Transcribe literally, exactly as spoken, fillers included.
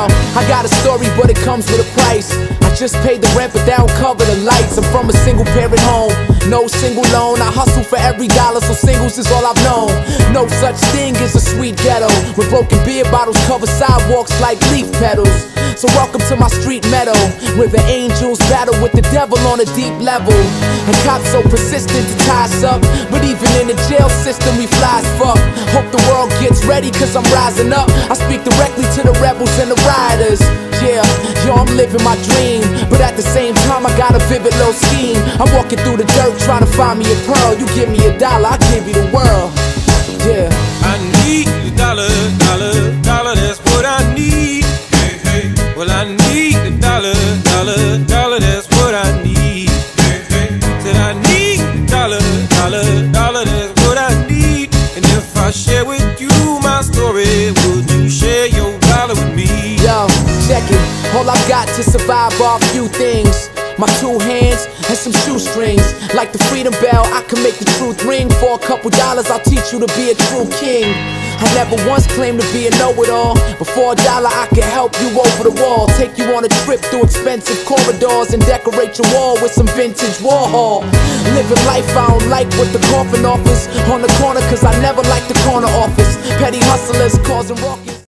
Yo, I got a story, but it comes with a price. I just paid the rent, but they don't cover the lights. I'm from a single parent home, no single loan. I hustle for every dollar, so singles is all I've known. No such thing as a sweet ghetto, where broken beer bottles cover sidewalks like leaf petals. So welcome to my street meadow, where the angels battle with the devil on a deep level. And cops so persistent to tie us up, but even in the jail system we fly as fuck. Hope the world gets ready, cause I'm rising up. I speak directly to the rebels and the riders. Yeah, yo, I'm living my dream, but at the same time I got a vivid little scheme. I'm walking through the dirt trying to find me a pearl. You give me a dollar, I'll give you the world. Yeah, I need a dollar, dollar, dollar, that's what I need. Hey, hey. Well, I need a dollar, dollar, dollar, that's what I need. Hey, hey. Said I need a dollar, dollar, dollar, that's what I need. And if I share with you my story, would you share your dollar with me? Yo, check it. All I've got to survive are a few things: my two hands and some shoestrings. Like the freedom bell, I can make the truth ring. For a couple dollars, I'll teach you to be a true king. I never once claimed to be a know-it-all, but for a dollar I can help you over the wall. Take you on a trip through expensive corridors and decorate your wall with some vintage Warhol. Living life I don't like what the coffin offers on the corner, cause I never liked the corner office. Petty hustlers causing raucous